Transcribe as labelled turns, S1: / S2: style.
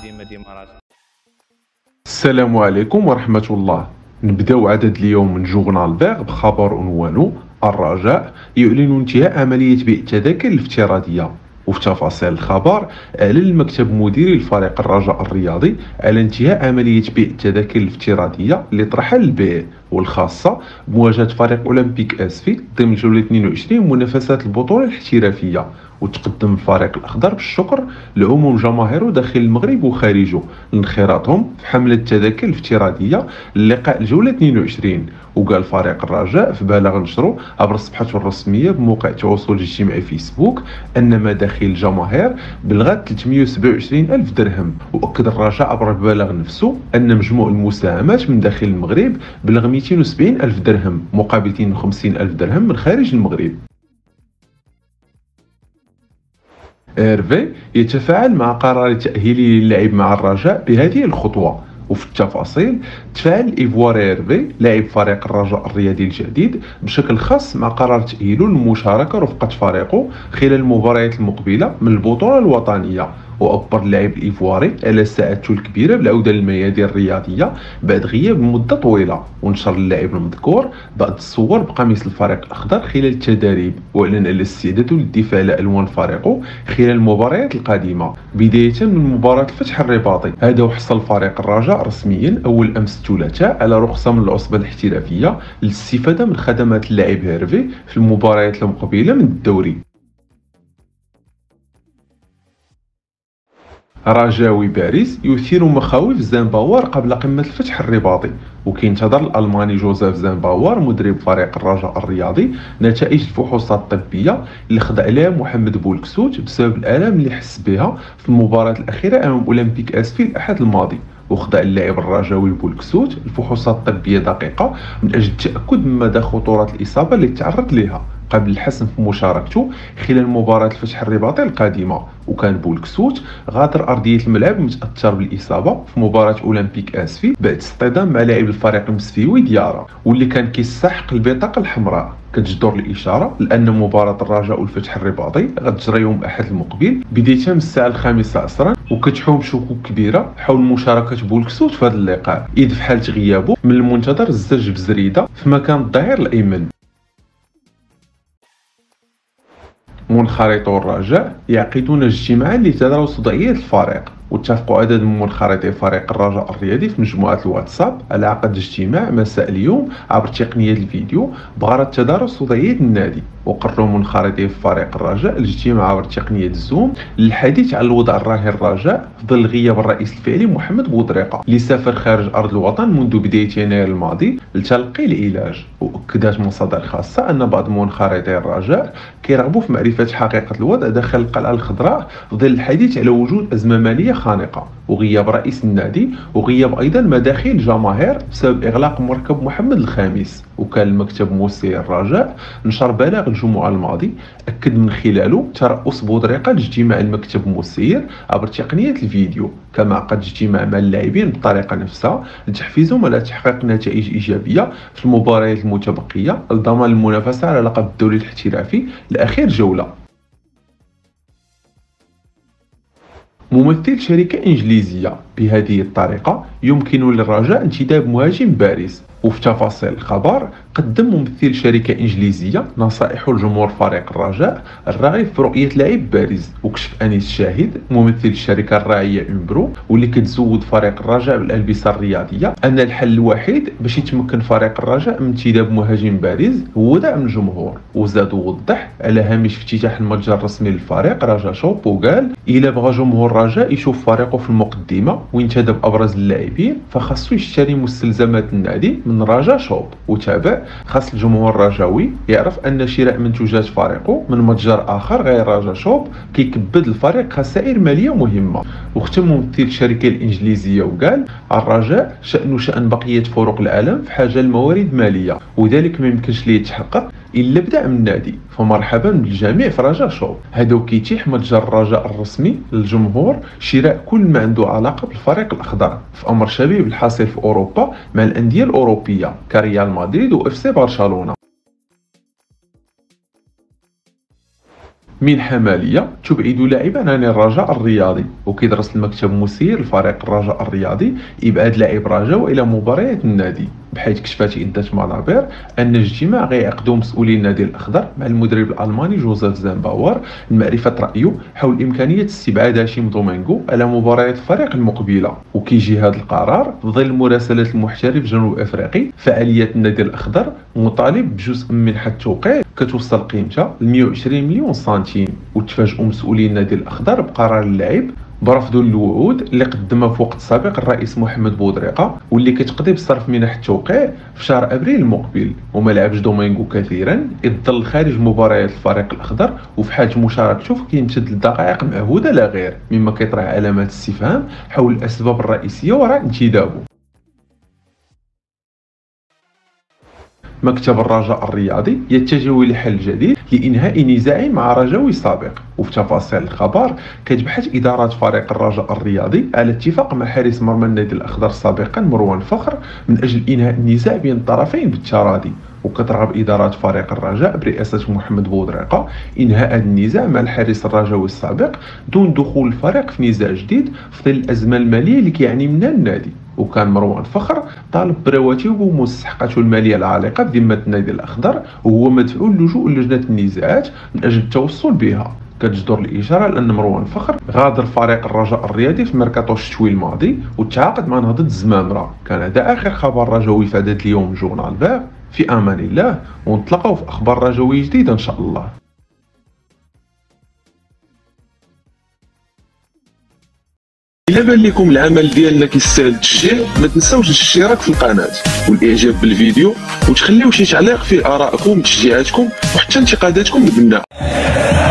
S1: ديما راه.
S2: السلام عليكم ورحمة الله. نبداو عدد اليوم من جورنال فيغ بخبر عنوانه الرجاء يعلن انتهاء عملية بيع التذاكر الافتراضية. وفي تفاصيل الخبر، أعلن المكتب المديري لفريق الرجاء الرياضي على انتهاء عملية بيع التذاكر الافتراضية اللي طرحها للبيع والخاصة بمواجهة فريق أولمبيك أسفي ضمن جولة 22 منافسات البطولة الاحترافية. وتقدم الفريق الأخضر بالشكر لعموم جماهيره داخل المغرب وخارجه لانخراطهم في حملة التذاكر الافتراضية للقاء الجولة 22. وقال فريق الرجاء في بلاغ نشره عبر صفحته الرسمية بموقع التواصل الاجتماعي فيسبوك أن مداخيل الجماهير بلغت 327 ألف درهم. وأكد الرجاء عبر البلاغ نفسه أن مجموع المساهمات من داخل المغرب بلغ 270 ألف درهم مقابل 52 ألف درهم من خارج المغرب. إيرفي يتفاعل مع قرار تأهيله للعب مع الرجاء بهذه الخطوة. وفي التفاصيل، تفاعل إيفواري إيرفي لاعب فريق الرجاء الرياضي الجديد بشكل خاص مع قرار تأهيله للمشاركة رفقة فريقه خلال المباريات المقبلة من البطولة الوطنية. وأبر اللاعب الإيفواري على سعادته الكبيرة بالعودة للميادين الرياضية بعد غياب مدة طويلة. ونشر اللاعب المذكور بعض الصور بقميص الفريق الأخضر خلال التدريب، وأعلن على استعداده للدفاع على ألوان فريقه خلال المباريات القادمة بداية من مباراة الفتح الرباطي. هذا وحصل فريق الرجاء رسميا أول أمس الثلاثاء على رخصة من العصبة الاحترافية للاستفادة من خدمات اللاعب هيرفي في المباريات المقبلة من الدوري. رجاوي باريس يثير مخاوف زامباور قبل قمة الفتح الرباطي. وكينتظر الألماني جوزيف زامباور مدرب فريق الرجاء الرياضي نتائج الفحوصات الطبية اللي خضع لها محمد بولكسوت بسبب الآلام اللي حس بها في المباراة الأخيرة أمام أولمبيك أسفي الأحد الماضي. وخضع اللاعب الرجاوي بولكسوت الفحوصات الطبية دقيقة من أجل التأكد من مدى خطورة الإصابة اللي تعرض لها قبل الحسم في مشاركته خلال مباراة الفتح الرباطي القادمة. وكان بولكسوت غادر أرضية الملعب متأثر بالإصابة في مباراة أولمبيك أسفي بعد اصطدام مع لاعب الفريق المسفيوي ديارا، واللي كان كيستحق البطاقة الحمراء. كتجدر الإشارة لأن مباراة الرجاء والفتح الرباطي غتجرى يوم الأحد المقبل بداية من الساعة 5 عصرا. وكتحوم شكوك كبيرة حول مشاركة بولكسوت في هذا اللقاء، إذ في حالة غيابه من المنتظر الزرج بزريدة في مكان الظهير الأيمن. منخرطو الرجاء يعقدون اجتماعا لتدارس وضعية الفريق. واتفقوا عدد من منخرطي فريق الرجاء الرياضي في مجموعة الواتساب على عقد اجتماع مساء اليوم عبر تقنية الفيديو بغرض تدارس وضعية النادي. وقرروا منخرطي في فريق الرجاء الاجتماع عبر تقنية الزوم للحديث عن الوضع الراهن الرجاء في ظل غياب الرئيس الفعلي محمد بودريقة اللي سافر خارج أرض الوطن منذ بداية يناير الماضي لتلقي العلاج. وأكدت مصادر خاصة أن بعض منخرطي الرجاء كيرغبوا في معرفة حقيقة الوضع داخل القلعة الخضراء في ظل الحديث على وجود أزمة مالية خانقة وغياب رئيس النادي وغياب أيضا مداخيل الجماهير بسبب إغلاق مركب محمد الخامس. وكان المكتب موسي الرجاء نشر بلاغ الجمعة الماضي أكد من خلاله ترأس بودريقة لاجتماع المكتب موسير عبر تقنية الفيديو، كما عقد اجتماع مع اللاعبين بالطريقة نفسها لتحفيزهم على تحقيق نتائج إيجابية في المباريات المتبقية لضمان المنافسة على لقب الدوري الاحترافي لآخر جولة. ممثل شركة إنجليزية: بهذه الطريقة يمكن للرجاء انتداب مهاجم باريس. وفي تفاصيل الخبر، قدم ممثل شركة إنجليزية نصائح لجمهور فريق الرجاء الراغب في رؤية لاعب بارز. وكشف أنيس الشاهد ممثل الشركة الراعية إمبرو واللي كتزود فريق الرجاء بالألبسة الرياضية أن الحل الوحيد باش يتمكن فريق الرجاء من انتداب مهاجم بارز هو دعم الجمهور. وزاد ووضح على هامش افتتاح المتجر الرسمي للفريق رجاء شوب، وقال إلا بغى جمهور الرجاء يشوف فريقه في المقدمة وينتدب أبرز اللاعبين فخاصو يشتري مستلزمات النادي من رجاء شوب. وتابع: خاص الجمهور الرجاوي يعرف أن شراء منتوجات فريقه من متجر آخر غير رجاء شوب كيكبد الفريق خسائر مالية مهمة. واختم ممثل الشركة الإنجليزية وقال: الرجاء شأن شأن بقية فرق العالم في حاجة لموارد مالية، وذلك ما يمكنش ليه يتحقق إلا بدعم النادي، فمرحبا بالجميع في رجاء شوب. هذا كيتيح متجر الرجاء الرسمي للجمهور شراء كل ما عنده علاقة بالفريق الأخضر في أمر شبيه بالحاصل في أوروبا مع الأندية الأوروبية كريال مدريد و FC برشلونة. منحة مالية تبعد لاعبا عن الرجاء الرياضي. وكيدرس المكتب المسير لفريق الرجاء الرياضي إبعاد لاعب رجاء إلى مباريات النادي، بحيث كشفت عدة منابر أن الاجتماع غيعقدوا مسؤولي النادي الأخضر مع المدرب الألماني جوزيف زامباور لمعرفة رأيه حول إمكانية استبعاد هاشيم دومينغو على مباريات الفريق المقبلة. وكيجي هذا القرار في ظل مراسلة المحترف جنوب أفريقي فعالية النادي الأخضر مطالب بجزء من منحة التوقيع كتوصل قيمتها ل 120 مليون سنتيم. وتفاجئوا مسؤولي النادي الأخضر بقرار اللاعب برفض الوعود اللي قدمها في وقت سابق الرئيس محمد بودريقة واللي كتقضي بصرف منح التوقيع في شهر ابريل المقبل. وما لعبش دومينغو كثيرا، اذ ظل خارج مباريات الفريق الاخضر وفي حال مشاركته كيمتد لدقائق معهوده لا غير، مما كيطرح علامات استفهام حول الاسباب الرئيسيه وراء انتدابه. مكتب الرجاء الرياضي يتجه لحل جديد لإنهاء نزاع مع رجاوي سابق. وفي تفاصيل الخبر كتبحث إدارة فريق الرجاء الرياضي على اتفاق مع حارس مرمى النادي الأخضر سابقا مروان فخر من أجل إنهاء النزاع بين الطرفين بالتراضي. وكترغب إدارة فريق الرجاء برئاسة محمد بودريقة إنهاء النزاع مع الحارس الرجاوي السابق دون دخول الفريق في نزاع جديد في ظل الأزمة المالية اللي كيعاني منها النادي. وكان مروان فخر طالب برواتبه ومستحقاته الماليه العالقه بذمه النادي الاخضر، وهو مدفوع اللجوء لجنه النزاعات من اجل التوصل بها. كتجدر الاشاره لان مروان فخر غادر فريق الرجاء الرياضي في ميركاتو الشتوي الماضي وتعاقد مع نهضه الزمامره. كان هذا اخر خبر رجوي في هذا اليوم جورنال باب. في امان الله، ونتلاقاو في اخبار رجويه جديده ان شاء الله.
S1: إلا بان لكم العمل ديالنا كيستاهل التشجيع، ما تنساوش الاشتراك في القناة والاعجاب بالفيديو، وتخليو شي تعليق فيه آرائكم وتشجيعاتكم وحتى انتقاداتكم البناء.